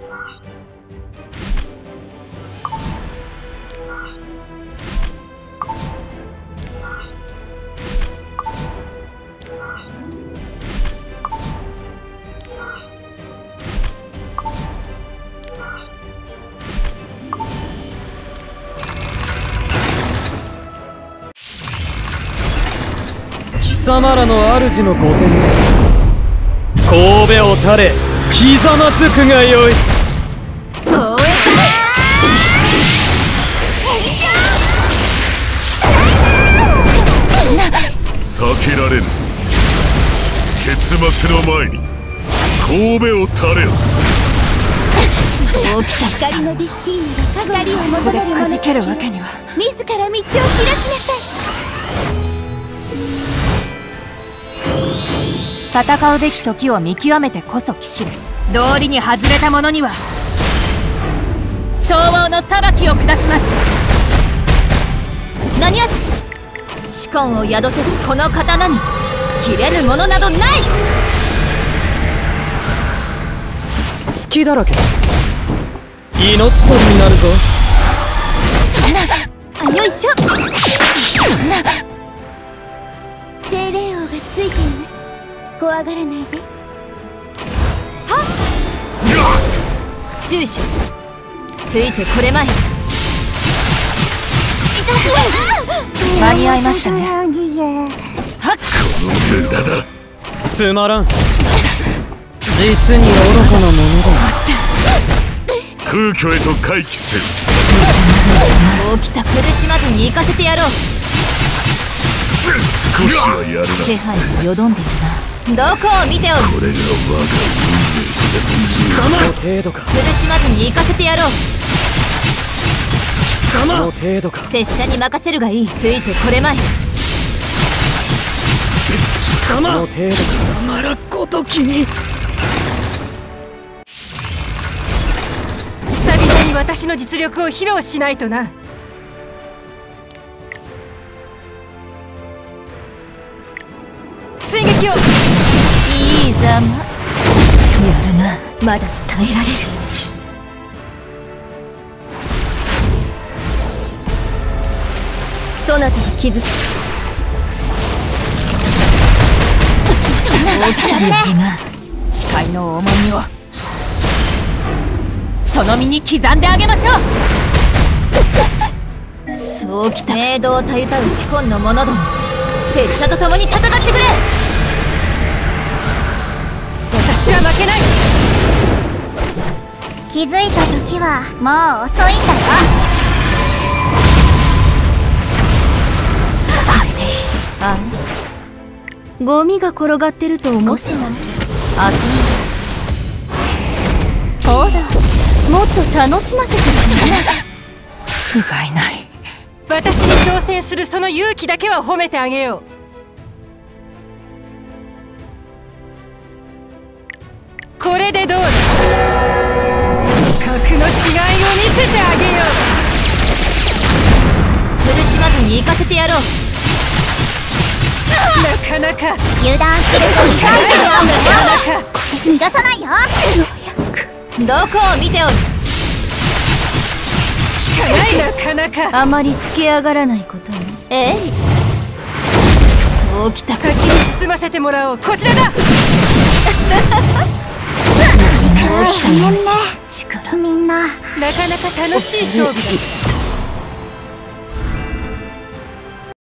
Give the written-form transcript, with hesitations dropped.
貴様らの主の御前で神戸を垂れひざまずくがよい。 避けられぬ。結末の前に神戸を垂れよ。 そうきた光のディスティーヌが光を求める者たちを自ら道を開きなさい。戦うべき時を見極めてこそ騎士です。道理に外れた者には相応の裁きを下します。何やつ主根を宿せしこの刀に切れぬものなどない。 隙だらけだ。命取りになるぞ。 そんな、よいしょ。精霊王がついています。怖がらないで。はっ、中止ついてこれまい。間に合いましたね。はっ、 この無駄だ。 つまらん。実に愚かなものだ。 空虚へと回帰せる。 起きた苦しまずに行かせてやろう。 少しはやるな。 気配によどんでいるな。どこを見ておる。 これが我がこの程度か。 苦しまずに行かせてやろう。 この程度か。 拙者に任せるがいい。ついてこれまい。 この程度か。貴様らごときに。 久々に私の実力を披露しないとな。追撃を。 いいざま。やるな。まだ耐えられる。そなたが傷つく。大きな力が誓いの重みをその身に刻んであげましょう。そうきた冥土をたゆたう至根の者ども、拙者と共に戦ってくれ。 私は負けない。 気づいた時はもう遅いんだよ。あれゴミが転がってると思ってた。あそうほら、もっと楽しませてるふがいない。 私に挑戦するその勇気だけは褒めてあげよう。これでどうだ。格の違いを見せてあげよう。苦しまずに行かせてやろう。 なかなか油断すると痛いと思うよ。逃がさないよ。どこを見ておる。 なかなかあまりつけ上がらないことね。ええ、そうきた。 先に進ませてもらおう。こちらだ。 そうきた。力みんななかなか楽しい勝負だ。